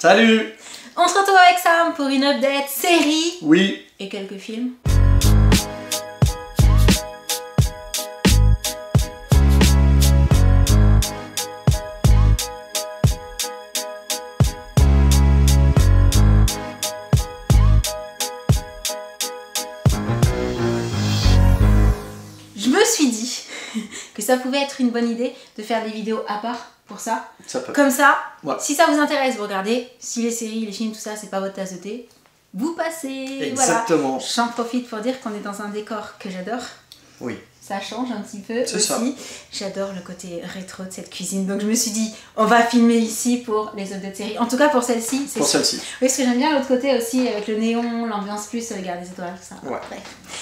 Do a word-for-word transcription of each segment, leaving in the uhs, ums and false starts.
Salut. On se retrouve avec Sam pour une update série. Oui. Et quelques films. Je me suis dit que ça pouvait être une bonne idée de faire des vidéos à part pour ça. Ça peut. Comme ça, ouais. Si ça vous intéresse, vous regardez. Si les séries, les films, tout ça, c'est pas votre tasse de thé, vous passez. Exactement. Voilà. J'en profite pour dire qu'on est dans un décor que j'adore. Oui. Ça change un petit peu aussi. Ça. J'adore le côté rétro de cette cuisine. Donc je me suis dit, on va filmer ici pour les updates séries. En tout cas pour celle-ci. Pour celle-ci. Oui, parce que j'aime bien l'autre côté aussi, avec le néon, l'ambiance plus, regarde les étoiles, tout ça. Ouais. Bref.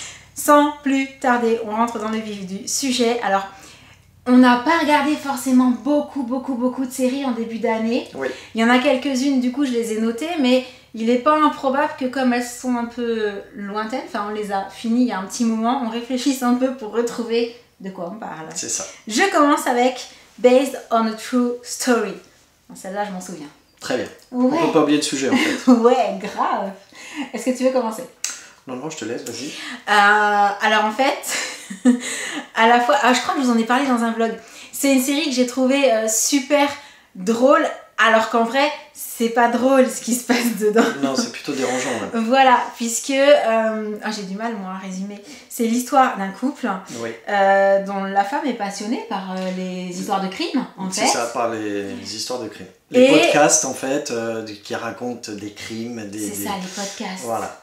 Sans plus tarder, on rentre dans le vif du sujet. Alors, on n'a pas regardé forcément beaucoup, beaucoup, beaucoup de séries en début d'année. Oui. Il y en a quelques-unes, du coup, je les ai notées, mais il n'est pas improbable que comme elles sont un peu lointaines, enfin, on les a finies il y a un petit moment, on réfléchisse un peu pour retrouver de quoi on parle. C'est ça. Je commence avec Based on a True Story. Celle-là, je m'en souviens. Très bien. Ouais. On peut pas oublier le sujet, en fait. Ouais, grave. Est-ce que tu veux commencer? Non, non, je te laisse, vas-y. Euh, alors en fait, à la fois, ah, je crois que je vous en ai parlé dans un vlog. C'est une série que j'ai trouvée euh, super drôle, alors qu'en vrai, c'est pas drôle ce qui se passe dedans. Non, c'est plutôt dérangeant. Là. Voilà, puisque euh, ah, j'ai du mal moi à résumer. C'est l'histoire d'un couple oui. euh, dont la femme est passionnée par euh, les histoires de crimes, en fait. C'est ça, par les, les histoires de crimes. Les Et... podcasts, en fait, euh, qui racontent des crimes. Des, c'est des... ça, les podcasts. Voilà.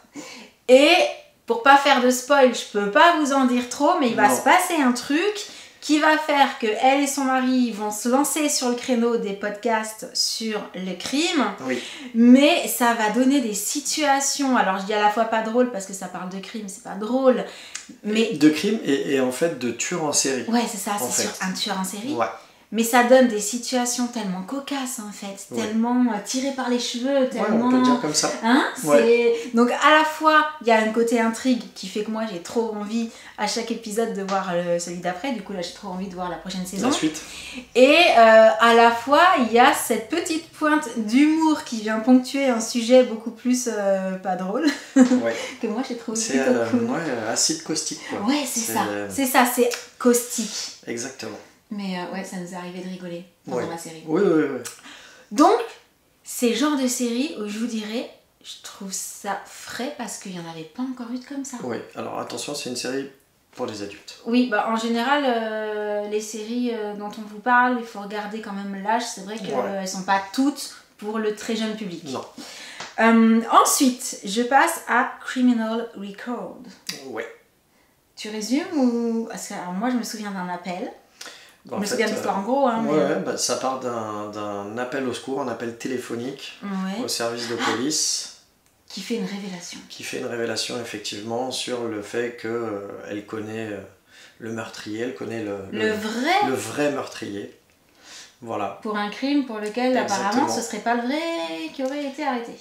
Et pour pas faire de spoil, je peux pas vous en dire trop, mais il va non. se passer un truc qui va faire que elle et son mari vont se lancer sur le créneau des podcasts sur le crime. Oui. Mais ça va donner des situations. Alors je dis à la fois pas drôle parce que ça parle de crime, c'est pas drôle. Mais de crime et, et en fait de tueurs en série. Ouais, c'est ça, c'est fait. sur un tueur en série. Ouais. Mais ça donne des situations tellement cocasses en fait, ouais. Tellement tirées par les cheveux, tellement... Ouais, on peut dire comme ça. Hein, ouais. Donc à la fois, il y a un côté intrigue qui fait que moi j'ai trop envie à chaque épisode de voir le, celui d'après, du coup là j'ai trop envie de voir la prochaine saison. La suite. Et euh, à la fois, il y a cette petite pointe d'humour qui vient ponctuer un sujet beaucoup plus euh, pas drôle, ouais. que moi j'ai trouvé c'est plutôt euh, cool. Ouais, acide caustique quoi. Ouais, c'est ça, euh... c'est ça, c'est caustique. Exactement. Mais euh, ouais, ça nous est arrivé de rigoler pendant ouais. ma série. Oui, oui, oui. Donc, c'est le genre de série où je vous dirais, je trouve ça frais parce qu'il n'y en avait pas encore eu de comme ça. Oui, alors attention, c'est une série pour les adultes. Oui, bah en général, euh, les séries euh, dont on vous parle, il faut regarder quand même l'âge. C'est vrai qu'elles ouais. ne sont pas toutes pour le très jeune public. Non. Euh, ensuite, je passe à Criminal Record. Ouais. Tu résumes ou... Parce que alors, moi, je me souviens d'un appel. Bah, je me souviens de l'histoire euh, en gros. Hein, ouais, mais... ouais bah, ça part d'un appel au secours, un appel téléphonique ouais. au service de police. Qui fait une révélation. Qui fait une révélation effectivement sur le fait qu'elle euh, connaît euh, le meurtrier, elle connaît le, le, le, vrai... le vrai meurtrier. Voilà. Pour un crime pour lequel Exactement. Apparemment ce serait pas le vrai qui aurait été arrêté.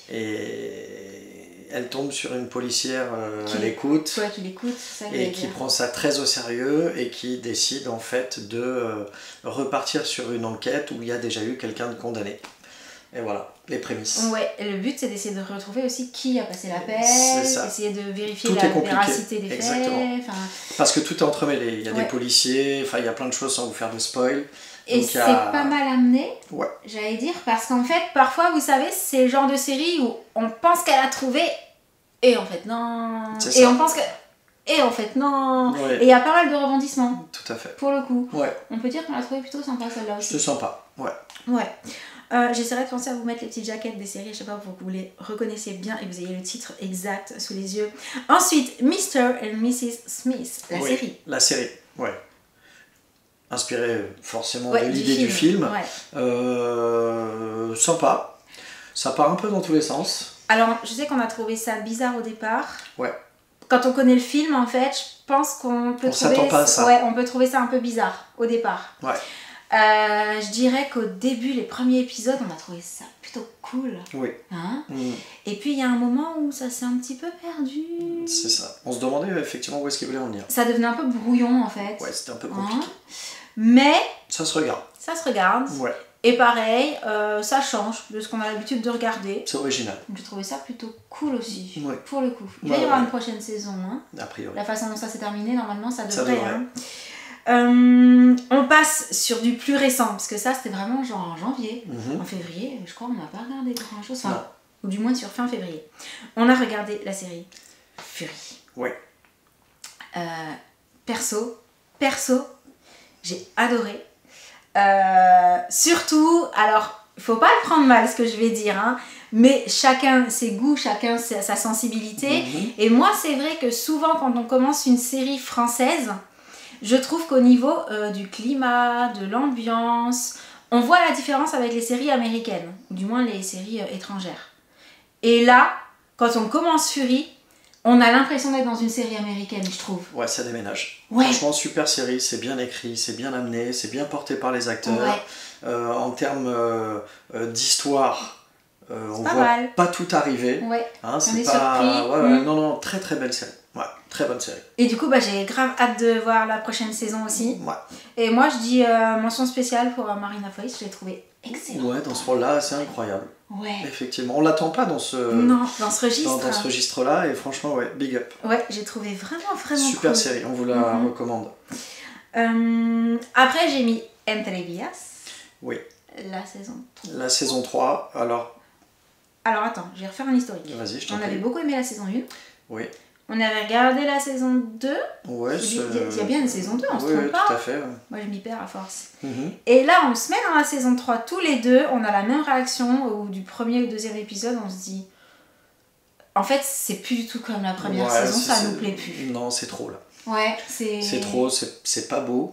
Et elle tombe sur une policière euh, qui à l'écoute. Ouais, qui l'écoute, ça et qui dire. prend ça très au sérieux et qui décide en fait de euh, repartir sur une enquête où il y a déjà eu quelqu'un de condamné. Et voilà, les prémices. Ouais, et le but c'est d'essayer de retrouver aussi qui a passé l'appel, essayer de vérifier tout la est véracité des Exactement. faits. Enfin... Parce que tout est entremêlé, il y a ouais. des policiers, enfin il y a plein de choses sans vous faire de spoil. Et c'est a... pas mal amené, ouais. j'allais dire, parce qu'en fait, parfois, vous savez, c'est le genre de série où on pense qu'elle a trouvé, et en fait, non. Et on pense que... Et en fait, non. Ouais. Et il y a pas mal de rebondissements. Tout à fait. Pour le coup. Ouais. On peut dire qu'on l'a trouvé plutôt sympa, celle-là aussi. C'est sympa, ouais. Ouais. Euh, J'essaierai de penser à vous mettre les petites jaquettes des séries, je sais pas, pour que vous les reconnaissiez bien et que vous ayez le titre exact sous les yeux. Ensuite, mister and missus Smith, la oui, série. La série, ouais. Inspiré forcément ouais, de l'idée du, du film. Ouais. Euh, sympa. Ça part un peu dans tous les sens. Alors, je sais qu'on a trouvé ça bizarre au départ. Ouais. Quand on connaît le film, en fait, je pense qu'on peut on trouver... s'attend pas à ça. Ouais, on peut trouver ça un peu bizarre au départ. Ouais. Euh, je dirais qu'au début, les premiers épisodes, on a trouvé ça plutôt cool. Oui. Hein mmh. Et puis, il y a un moment où ça s'est un petit peu perdu. C'est ça. On se demandait effectivement où est-ce qu'il voulait en venir. Ça devenait un peu brouillon, en fait. Ouais, c'était un peu compliqué. Hein Mais... Ça se regarde. Ça se regarde. Ouais. Et pareil, euh, ça change de ce qu'on a l'habitude de regarder. C'est original. J'ai trouvé ça plutôt cool aussi, Ouais. pour le coup. Il va Ouais, y avoir ouais. une prochaine saison. Hein. A priori. La façon dont ça s'est terminé, normalement, ça devrait. Ça devrait. Hein. Euh, on passe sur du plus récent, parce que ça, c'était vraiment genre en janvier. Mhm. En février, je crois, on n'a pas regardé grand-chose. Enfin, Non. ou du moins sur fin février. On a regardé la série Fury. Ouais. Euh, perso, perso, j'ai adoré. Euh, surtout, alors, il faut pas le prendre mal ce que je vais dire, hein, mais chacun ses goûts, chacun sa, sa sensibilité. Mhm. Et moi, c'est vrai que souvent, quand on commence une série française, je trouve qu'au niveau euh, du climat, de l'ambiance, on voit la différence avec les séries américaines, ou du moins les séries euh, étrangères. Et là, quand on commence Fury, on a l'impression d'être dans une série américaine, je trouve. Ouais, ça déménage. Ouais. Franchement, super série, c'est bien écrit, c'est bien amené, c'est bien porté par les acteurs. Ouais. Euh, en termes euh, euh, d'histoire, euh, on pas voit mal. pas tout arriver. Ouais. Hein, c'est est pas... surpris. Ouais, ouais, Mm. non, non, très très belle série. Ouais, très bonne série. Et du coup, bah, j'ai grave hâte de voir la prochaine saison aussi. Ouais. Et moi, je dis euh, mention spéciale pour euh, Marina Foïs, je l'ai trouvée excellente. Ouais, dans ce rôle-là, c'est incroyable. Ouais. Effectivement, on l'attend pas dans ce, Non, dans ce registre. dans, dans ce registre-là, et franchement, ouais, big up. Ouais, j'ai trouvé vraiment, vraiment Super cool. série, on vous la Mhm. recommande. Euh, après, j'ai mis Entre Vías, Oui, la saison trois. la saison trois, alors, Alors attends, je vais refaire un historique. vas-y, je t'en On avait prie. beaucoup aimé la saison un. Oui, On avait regardé la saison deux. ouais, Il y a- c'est- il y a bien une saison deux, on se Oui, trompe oui, pas. tout à fait. Ouais. Moi, je m'y perds à force. Mhm. Et là, on se met dans la saison trois tous les deux. On a la même réaction au du premier ou deuxième épisode. On se dit... En fait, c'est plus du tout comme la première Ouais, saison. c'est- Ça c'est- nous plaît plus. Non, c'est trop là. Ouais, c'est... C'est trop, c'est c'est pas beau.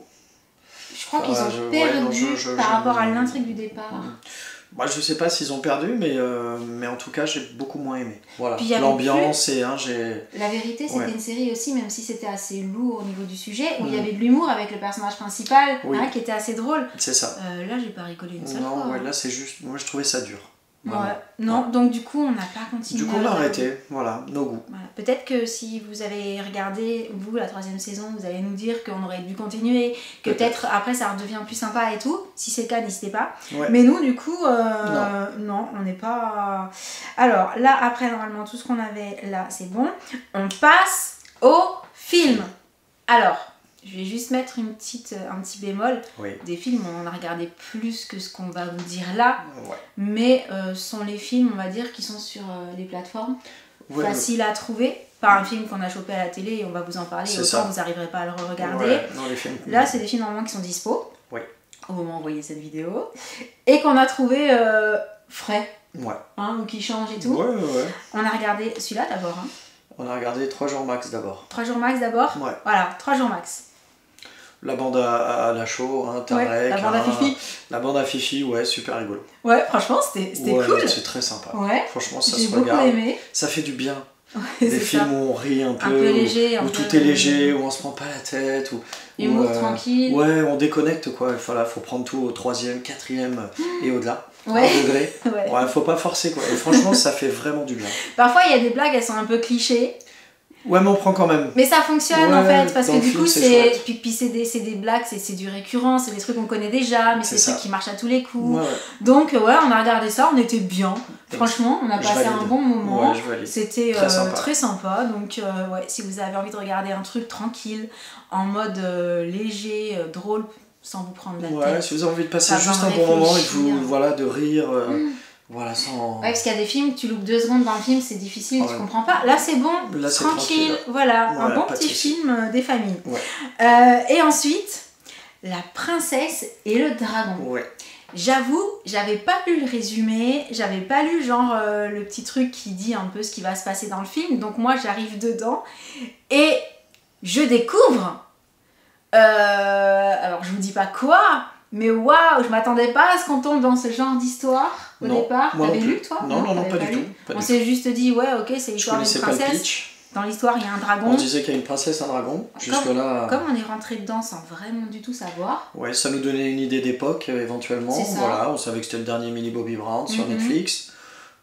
Je crois qu'ils Ah, ont je- ouais, perdu non, je- je- par je- rapport à l'intrigue du départ. Moi, je sais pas s'ils ont perdu, mais, euh, mais en tout cas, j'ai beaucoup moins aimé. Voilà, Puis il y avait l'ambiance et hein, j'ai. La vérité, c'était Ouais. une série aussi, même si c'était assez lourd au niveau du sujet, où il y Mm. avait de l'humour avec le personnage principal, Oui. hein, qui était assez drôle. C'est ça. Euh, là, j'ai pas rigolé une seule Non, fois. ouais, là, c'est juste. Moi, je trouvais ça dur. Vraiment. Ouais. Non, donc du coup, on n'a pas continué. Du coup, à on a regarder. arrêté. Voilà, nos goûts. Voilà. Peut-être que si vous avez regardé, vous, la troisième saison, vous allez nous dire qu'on aurait dû continuer, que Peut-être. peut-être après ça redevient plus sympa et tout. Si c'est le cas, n'hésitez pas. Ouais. Mais nous, du coup, euh, non. on n'est pas... Alors, là, après, normalement, tout ce qu'on avait là, c'est bon. On passe au film. Alors, je vais juste mettre une petite, un petit bémol. Oui. Des films, on en a regardé plus que ce qu'on va vous dire là. Ouais. Mais euh, ce sont les films, on va dire, qui sont sur euh, les plateformes. Ouais, Facile à trouver. Pas un film qu'on a chopé à la télé et on va vous en parler. C'est Autant ça. vous n'arriverez pas à le regarder. ouais, non, les films. Là, c'est des films normalement qui sont dispo. Oui. Au moment où vous voyez cette vidéo. Et qu'on a trouvé euh, frais. Ouais. Hein, ou qui changent et tout. Ouais, ouais, ouais. On a regardé celui-là d'abord. Hein. On a regardé trois jours max d'abord. Trois jours max d'abord. Ouais. Voilà, trois jours max. La bande à, à la show, hein, Tarek. Ouais, la bande à hein, Fifi. La bande à Fifi, ouais, super rigolo. Ouais, franchement, c'était c'était Ouais, cool. c'est très sympa. Ouais. Franchement, ça J'ai se beaucoup regarde. aimé. Ça fait du bien. Ouais, Des c'est films ça. où on rit un peu, Un peu où- léger, un où peu- tout est léger, où on se prend pas la tête, où, Humour où, euh, tranquille. Ouais, on déconnecte quoi. Voilà, faut prendre tout au troisième, quatrième et au-delà. Ouais. Un degré. Ouais. Ouais, faut pas forcer quoi. Et franchement, ça fait vraiment du bien. Parfois, il y a des blagues, elles sont un peu clichés. Ouais, mais on prend quand même. Mais ça fonctionne Ouais, en fait, parce dans que le du film, coup, c'est c'est. chouette. Puis, puis c'est des, c'est des blagues, c'est c'est du récurrent, c'est des trucs qu'on connaît déjà, mais c'est C'est des ça. trucs qui marchent à tous les coups. Ouais, ouais. Donc, euh, ouais, on a regardé ça, on était bien. Franchement, on a Je passé un valide. bon moment. Ouais, je valide. C'était Très euh, sympa. très sympa. Donc, euh, ouais, si vous avez envie de regarder un truc tranquille, en mode euh, léger, euh, drôle, sans vous prendre la Ouais, tête. si vous avez envie de passer Pas juste besoin un de bon moment et de réfléchir. vous, voilà, de rire, euh, Mm. voilà, sans. Ouais, parce qu'il y a des films, tu loupes deux secondes dans le film, c'est difficile, Ouais. tu comprends pas. Là, c'est bon, Là, c'est tranquille, tranquille. voilà, un Voilà, bon pas de petit souci. film euh, des familles. Ouais. Euh, et ensuite, La princesse et le dragon. Ouais. J'avoue, j'avais pas lu le résumé, j'avais pas lu genre euh, le petit truc qui dit un peu ce qui va se passer dans le film, donc moi j'arrive dedans et je découvre. Euh, alors je vous dis pas quoi, mais waouh, je m'attendais pas à ce qu'on tombe dans ce genre d'histoire au Non, départ. moi non T'avais plus. lu toi? Non, non, non, t'avais pas du lu tout. Pas On du s'est juste dit, ouais, ok, c'est tout. Je l'histoire d'une connaissais pas le princesse. pitch. Dans l'histoire, il y a un On dragon. disait qu'il y a une princesse, un dragon. Jusque-là, Comme on est rentré dedans sans vraiment du tout savoir. ouais, ça nous donnait une idée d'époque euh, éventuellement. C'est ça. Voilà, on savait que c'était le dernier Millie Bobby Brown sur Mhm. Netflix.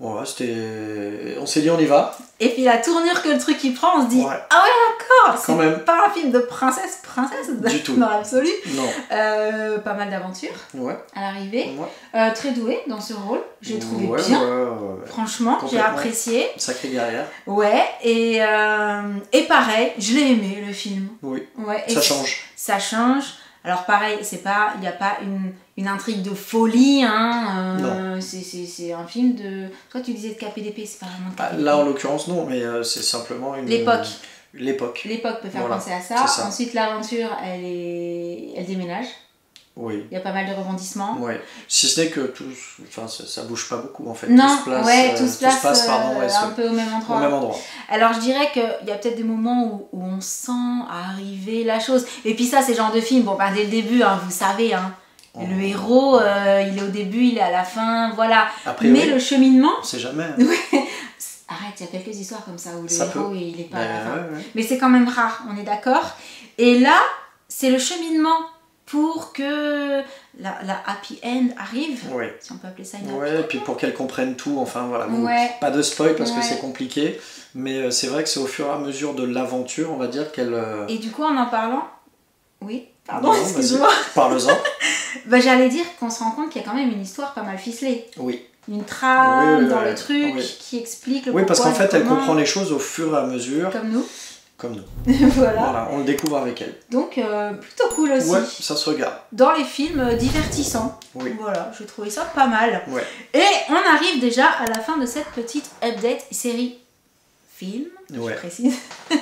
Ouais, c'était... On s'est dit on y va. Et puis la tournure que le truc il prend, on se dit, Ouais. ah ouais d'accord, Quand même. c'est pas un film de princesse, princesse Du tout. dans l'absolu. Non. Euh, pas mal d'aventures Ouais. à l'arrivée. Ouais. Euh, très doué dans ce rôle, j'ai trouvé Ouais, bien. ouais, ouais, ouais. Franchement, j'ai Complètement. apprécié. Sacrée guerrière. Ouais, et, euh, et pareil, je l'ai aimé le film. Oui. Ouais, et Ça change. Ça change. Alors pareil, c'est pas, il n'y a pas une, une intrigue de folie, hein. Euh, c'est un film de... Toi tu disais de K P D P, c'est pas vraiment de K P D P. Là en l'occurrence non, mais euh, c'est simplement une... L'époque. L'époque. L'époque peut faire Voilà, penser à ça. ça. Ensuite l'aventure, elle est... elle déménage. Oui. Il y a pas mal de rebondissements. Ouais. Si ce n'est que tout, enfin ça, ça bouge pas beaucoup en fait. Non, tout se place, ouais, euh, tout se place, tout se passe, pardon, euh, ouais, un peu au même endroit. Au même endroit. Alors je dirais qu'il y a peut-être des moments où, où on sent arriver la chose. Et puis ça, c'est le genre de film, bon bah dès le début, hein, vous savez, hein, oh. Le héros, euh, il est au début, il est à la fin, voilà. Après, mais oui, le cheminement... on sait jamais. Hein. Arrête, il y a quelques histoires comme ça où le ça héros, peut. il est pas bah, à la fin. Ouais, ouais. Mais c'est quand même rare, on est d'accord. Et là, c'est le cheminement pour que la, la happy end arrive, ouais. si on peut appeler ça une ouais, et puis pour qu'elle comprenne tout, enfin voilà. Bon, ouais. Pas de spoil parce ouais. que c'est compliqué, mais euh, c'est vrai que c'est au fur et à mesure de l'aventure, on va dire qu'elle... Euh... Et du coup, en en parlant... Oui, pardon, excuse-moi. Parle-en. Bah, j'allais dire qu'on se rend compte qu'il y a quand même une histoire pas mal ficelée. Oui. Une trame oui, oui, dans oui, le truc oui. qui explique le Oui, parce qu'en fait, elle comment. comprend les choses au fur et à mesure. Comme nous. Comme nous. Voilà. Voilà, on le découvre avec elle. Donc, euh, plutôt cool aussi. Ouais, ça se regarde. Dans les films euh, divertissants. Oui. Voilà, j'ai trouvé ça pas mal. Ouais. Et on arrive déjà à la fin de cette petite update série film, ouais. je précise.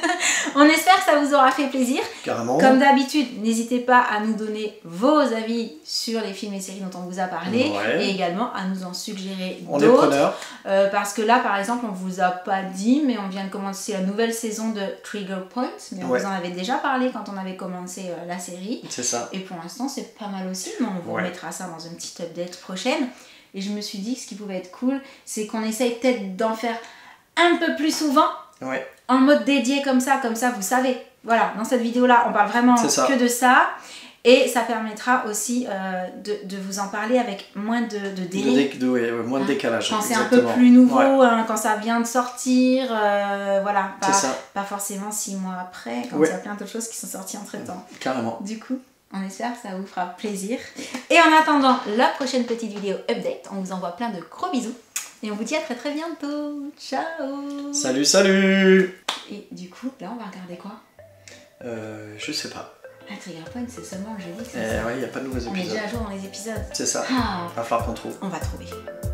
On espère que ça vous aura fait plaisir. Carrément. Comme d'habitude, n'hésitez pas à nous donner vos avis sur les films et séries dont on vous a parlé, ouais. et également à nous en suggérer d'autres. On est preneurs. Euh, parce que là, par exemple, on vous a pas dit, mais on vient de commencer la nouvelle saison de Trigger Point, mais on ouais. vous en avait déjà parlé quand on avait commencé euh, la série. C'est ça. Et pour l'instant, c'est pas mal aussi, mais on vous ouais. remettra ça dans une petite update prochaine. Et je me suis dit que ce qui pouvait être cool, c'est qu'on essaye peut-être d'en faire un peu plus souvent. Ouais. En mode dédié comme ça, comme ça, vous savez. Voilà, dans cette vidéo-là, on parle vraiment que de ça. Et ça permettra aussi euh, de, de vous en parler avec moins de, de délai. De dé de, ouais, moins de décalage. Quand c'est un peu plus nouveau, ouais. hein, quand ça vient de sortir, euh, voilà. Pas, ça. pas forcément six mois après, quand ouais. il y a plein d'autres choses qui sont sorties entre temps. Carrément. Du coup, on espère que ça vous fera plaisir. Et en attendant la prochaine petite vidéo update, on vous envoie plein de gros bisous. Et on vous dit à très très bientôt. Ciao. Salut, salut. Et du coup, là, on va regarder quoi? Euh, je sais pas. La Trigger Point, c'est seulement le jeudi. Eh ouais, il n'y a pas de nouveaux épisodes. On est déjà à jour dans les épisodes. C'est ça. Ah. Il va falloir qu'on trouve. On va trouver.